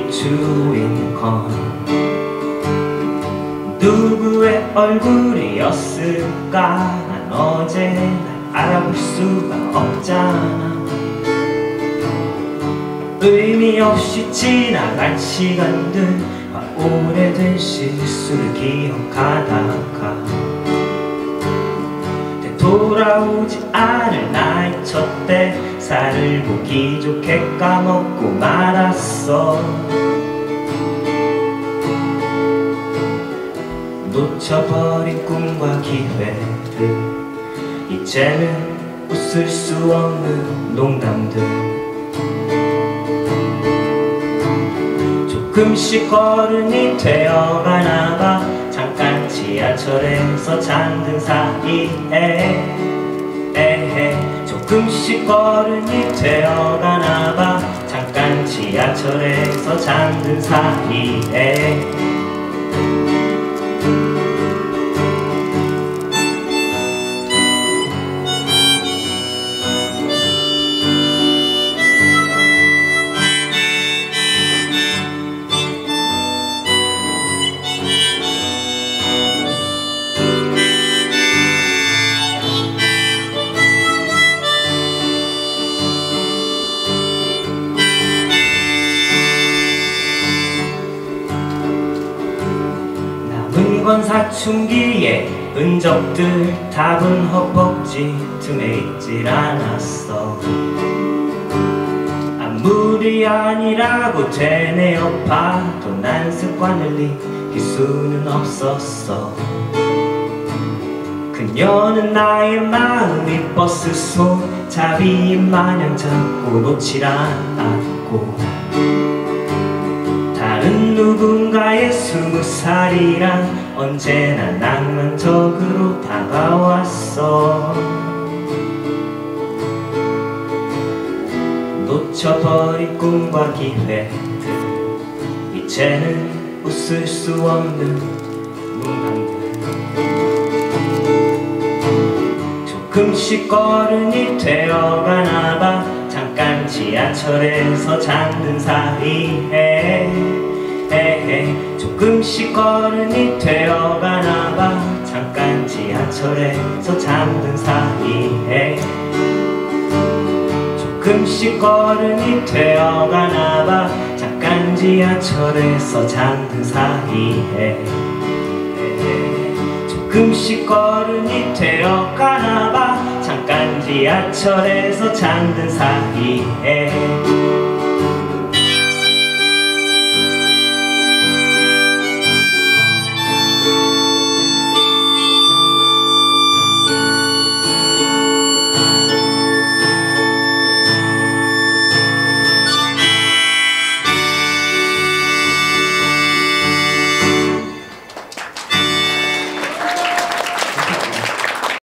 비추인 건 누구의 얼굴이었을까? 난 어제 날 알아볼 수가 없잖아. 의미 없이 지나간 시간들, 오래된 실수를 기억하다가 되돌아오지 않을 나의 첫때 살을 보기 좋게 까먹고 말았어. 놓쳐버린 꿈과 기회들, 이제는 웃을 수 없는 농담들. 조금씩 어른이 되어가나봐. 잠깐 지하철에서 잠든 사이에 조금씩 어른이 되어가나봐. 잠깐 지하철에서 잠든 사이에 건 사춘기의 흔적들, 답은 허벅지 틈에 있질 않았어. 아무리 아니라고 되뇌어봐도 난 습관을 이길 수는 없었어. 그녀는 나의 마음이 버스 속 자비인 마냥 잡고 놓질 않았고, 다른 누군가의 20살이란 언제나 낭만적으로 다가왔어. 놓쳐버린 꿈과 기회들, 이제는 웃을 수 없는 농담들. 조금씩 어른이 되어가나봐. 잠깐 지하철에서 잠든 사이에 조금씩 어른이 되어가나봐. 잠깐 지하철에서 잠든 사이에 조금씩 어른이 되어가나봐. 잠깐 지하철에서 잠든 사이에 조금씩 어른이 되어가나봐. 잠깐 지하철에서 잠든 사이에